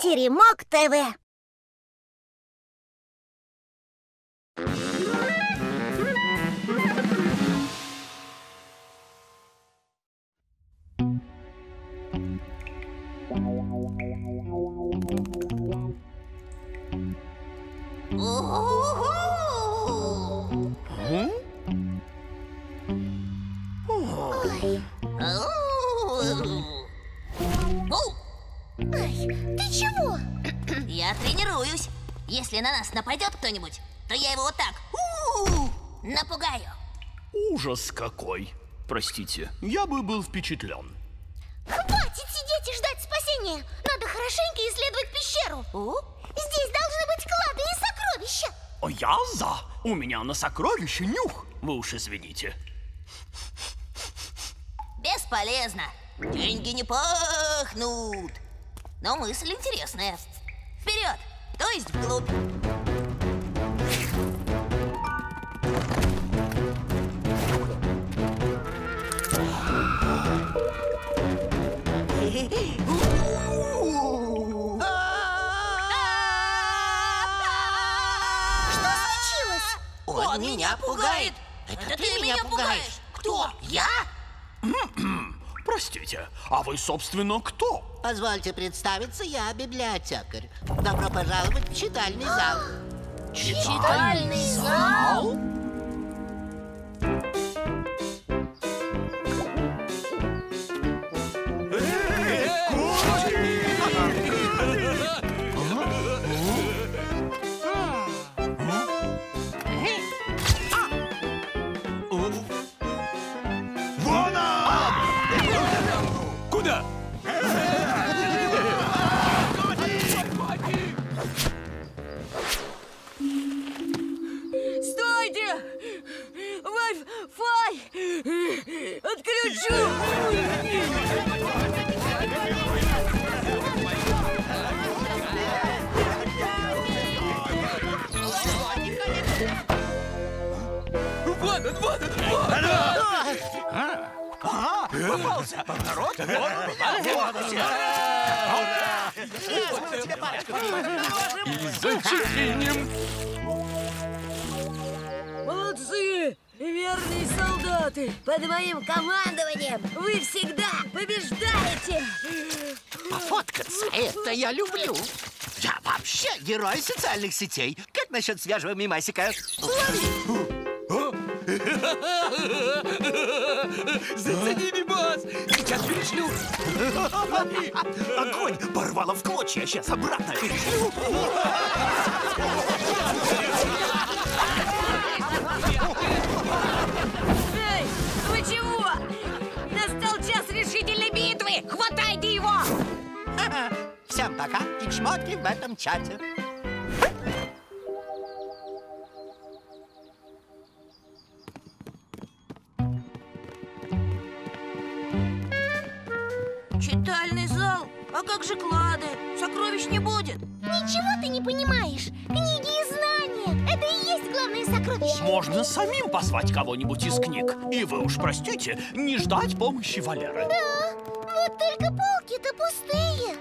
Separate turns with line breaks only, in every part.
Теремок ТВ. Ты чего?
Я тренируюсь. Если на нас нападет кто-нибудь, то я его вот так напугаю.
Ужас какой! Простите, я бы был впечатлен.
Хватит сидеть и ждать спасения. Надо хорошенько исследовать пещеру. Здесь должны быть клады и сокровища.
Я за. У меня на сокровище нюх. Вы уж извините.
Бесполезно. Деньги не пахнут. Но мысль интересная. Вперед, то есть вглубь.
Что случилось?
Он меня пугает. Это ты меня пугаешь. Кто? Я?
Простите, а вы, собственно, кто?
Позвольте представиться, я библиотекарь. Добро пожаловать в читальный зал.
Читальный зал?
Куда?
Стойте! Wi-Fi! Отключу!
Вот он! Попался! Народ, И зачекинем!
Молодцы! Верные солдаты! Под моим командованием вы всегда побеждаете!
Пофоткаться — это я люблю. Я вообще герой социальных сетей. Как насчет свежего мимасика?
Зацени, босс! Сейчас перешлю! Огонь! Порвало в клочья! Сейчас обратно перешлю!
Эй, вы чего? Настал час решительной битвы! Хватайте его!
Всем пока и шмотки в этом чате.
Читальный зал? А как же клады? Сокровищ не будет.
Ничего ты не понимаешь. Книги и знания. Это и есть главное сокровище.
Можно самим позвать кого-нибудь из книг. И вы уж простите, не ждать помощи Валеры.
Да, вот только полки-то пустые.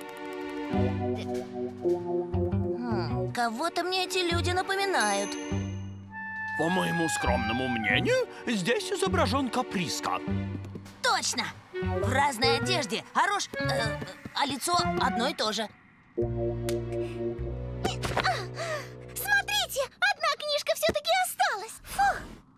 Кого-то мне эти люди напоминают.
По моему скромному мнению, здесь изображен Каприска.
Точно! В разной одежде, а рожь, а лицо одно и то же.
Смотрите, одна книжка все-таки осталась. Фух.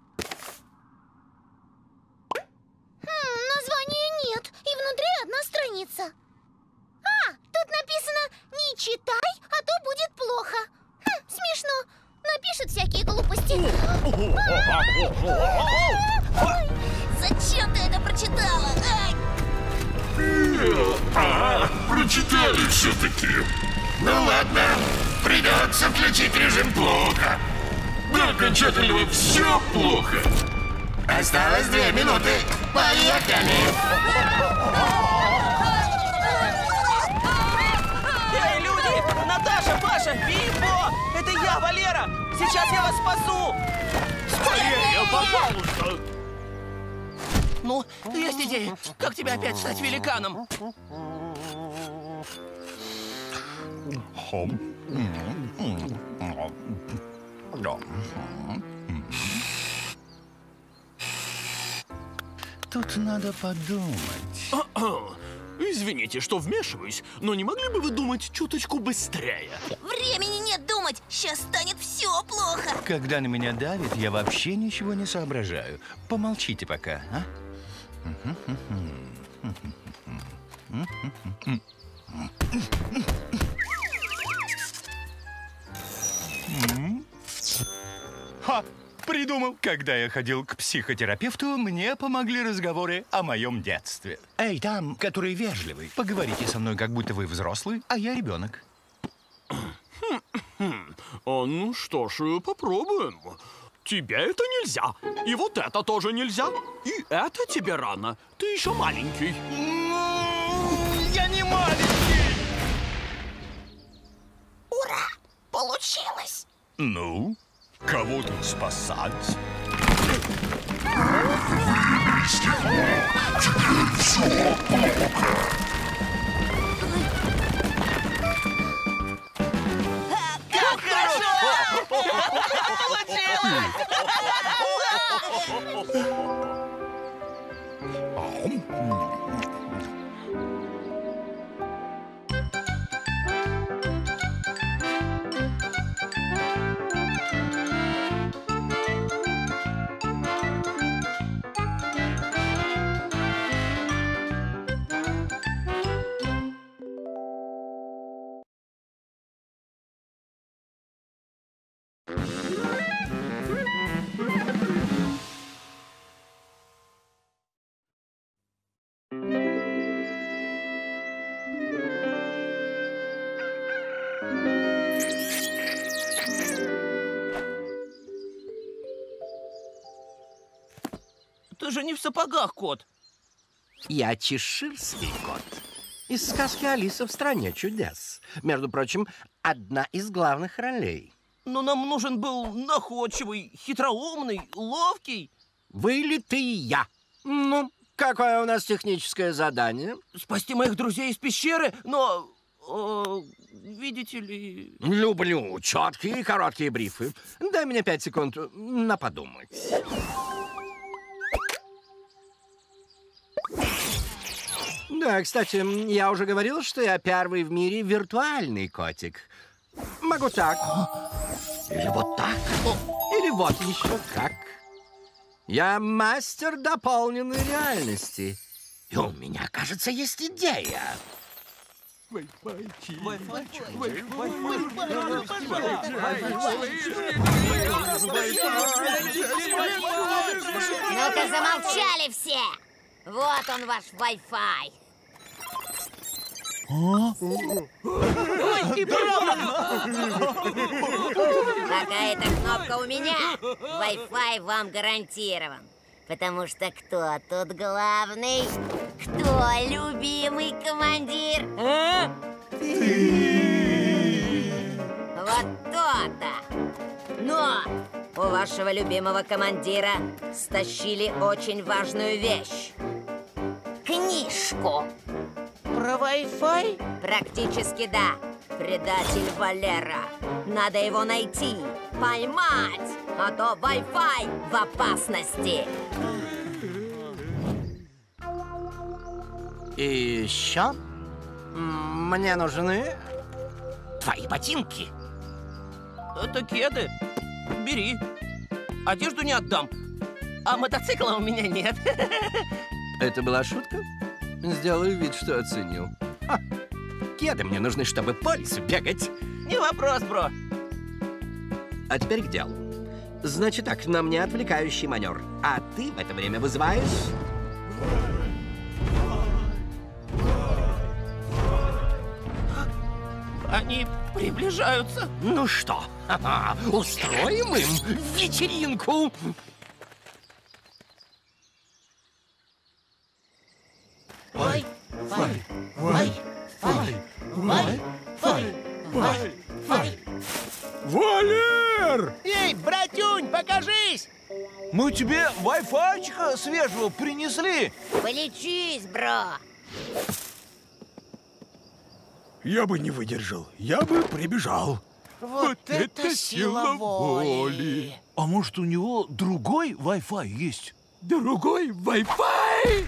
Названия нет, и внутри одна страница. Тут написано «Не читай, а то будет плохо». Смешно. Напишут всякие глупости.
Зачем ты это прочитала?
Прочитали все-таки. Ну ладно, придется включить режим плохо. До окончательного все плохо. Осталось 2 минуты. Поехали!
Эй, люди! Наташа, Паша, Бимбо! Это я, Валера! Сейчас я вас спасу!
Скорее, пожалуйста!
Ну, есть идея. Как тебе опять стать великаном?
Тут надо подумать.
Извините, что вмешиваюсь, но не могли бы вы думать чуточку быстрее?
Времени нет думать. Сейчас станет все плохо.
Когда на меня давит, я вообще ничего не соображаю. Помолчите пока, а? Ха! Придумал. Когда я ходил к психотерапевту, мне помогли разговоры о моем детстве. Эй, там, который вежливый, поговорите со мной, как будто вы взрослый, а я ребенок.
Ну что ж, попробуем. Тебе это нельзя. И вот это тоже нельзя. И это тебе рано. Ты еще маленький.
Я не маленький!
Ура! Получилось!
Ну, кого тут спасать?
Как хорошо! Получилось! Ты же не в сапогах, кот.
Я чеширский кот. Из сказки «Алиса в стране чудес». Между прочим, одна из главных ролей.
Но нам нужен был находчивый, хитроумный, ловкий.
Вы ли ты и я? Ну, какое у нас техническое задание?
Спасти моих друзей из пещеры, но... видите ли...
Люблю четкие и короткие брифы. Дай мне 5 секунд на подумать. Да, кстати, я уже говорил, что я первый в мире виртуальный котик. Могу так. Или вот так. Или вот еще как. Я мастер дополненной реальности. И у меня, кажется, есть идея.
Ну-ка замолчали все! Вот он ваш Wi-Fi. Пока эта кнопка у меня, Wi-Fi вам гарантирован. Потому что кто тут главный? Кто любимый командир? Вот то-то. Но у вашего любимого командира стащили очень важную вещь. Книжку.
Про Wi-Fi?
Практически да. Предатель Валера. Надо его найти, поймать, а то Wi-Fi в опасности.
И еще мне нужны твои ботинки.
Это кеды. Бери. Одежду не отдам. А мотоцикла у меня нет.
Это была шутка? Сделаю вид, что оценил. Ха. Кеды мне нужны, чтобы по лесу бегать.
Не вопрос, бро.
А теперь к делу. Значит так, на мне отвлекающий маневр. А ты в это время вызываешь...
Они приближаются.
Ну что, устроим им вечеринку?
Валер!
Эй, братюнь, покажись!
Мы тебе вай-файчика свежего принесли.
Полечись, бро.
Я бы не выдержал. Я бы прибежал.
Вот это сила воли.
А может, у него другой Wi-Fi есть?
Другой Wi-Fi?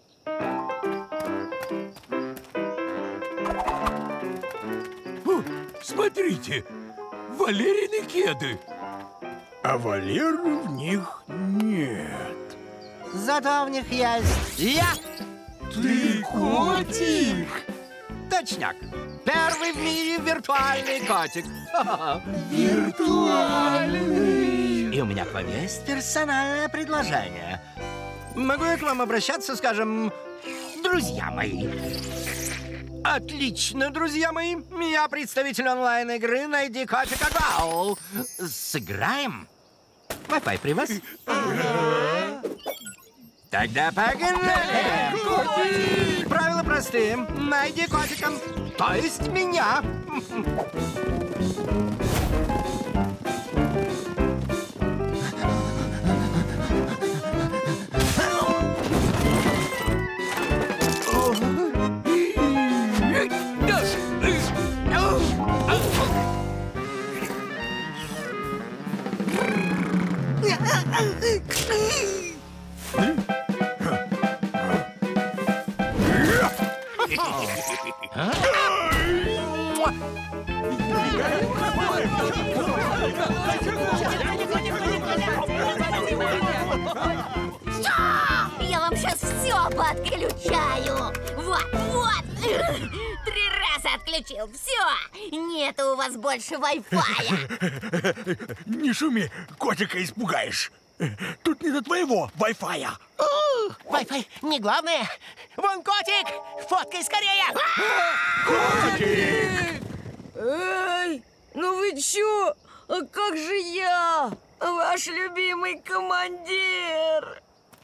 Смотрите, Валерины кеды. А Валеры в них нет.
Зато в них есть я.
Ты котик?
Точняк. Первый в мире виртуальный котик.
Виртуальный.
И у меня к вам есть персональное предложение. Могу я к вам обращаться, скажем, друзья мои? Отлично, друзья мои. Я представитель онлайн-игры «Найди котика Гоу». Сыграем? Wi-Fi при вас? Тогда погнали! Правила простые. Найди котика, то есть меня.
Я вам сейчас все подключаю. Вот. 3 раза отключил. Все. Нету у вас больше Wi-Fi.
Не шуми, котика испугаешь. Тут не до твоего Wi-Fi.
Wi-Fi не главное. Вон котик! Фоткай скорее!
Эй, ну вы чё? А как же я? Ваш любимый командир!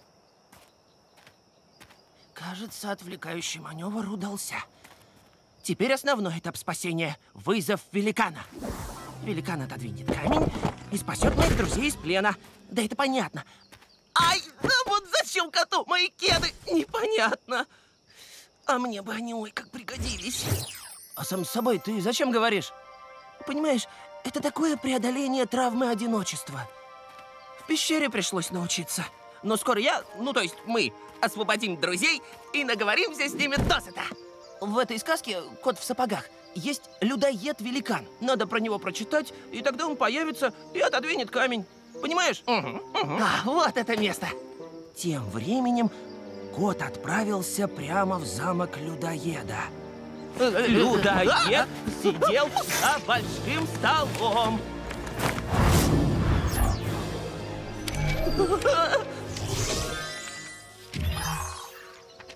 Кажется, отвлекающий маневр удался. Теперь основной этап спасения — вызов великана. Великан отодвинет камень и спасет моих друзей из плена. Да это понятно. Ай, да вот зачем коту мои кеды? Непонятно. А мне бы они, ой, как пригодились. А сам с собой ты зачем говоришь? Понимаешь, это такое преодоление травмы одиночества. В пещере пришлось научиться. Но скоро я, то есть мы, освободим друзей и наговоримся с ними досыта. В этой сказке «Кот в сапогах» есть людоед-великан. Надо про него прочитать, и тогда он появится и отодвинет камень. Понимаешь? А, вот это место. Тем временем кот отправился прямо в замок людоеда. Людоед сидел за большим столом.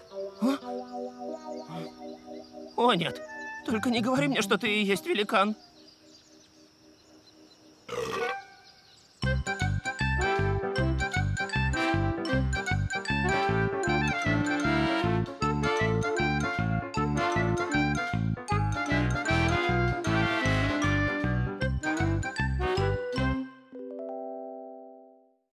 О, нет. Только не говори мне, что ты и есть великан.